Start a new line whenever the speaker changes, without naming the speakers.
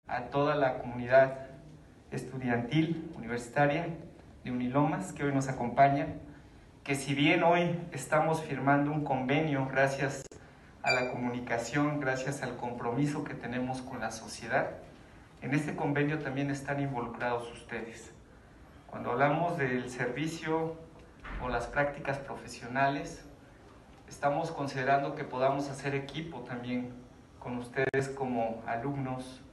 a toda la comunidad estudiantil universitaria de Unilomas que hoy nos acompaña, que si bien hoy estamos firmando un convenio gracias a la comunicación, gracias al compromiso que tenemos con la sociedad, en este convenio también están involucrados ustedes. Cuando hablamos del servicio o las prácticas profesionales, estamos considerando que podamos hacer equipo también con ustedes como alumnos